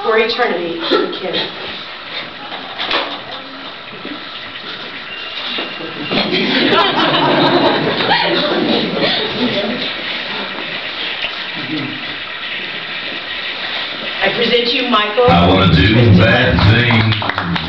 for eternity, Kim. I present you, Michael. I want to do bad things.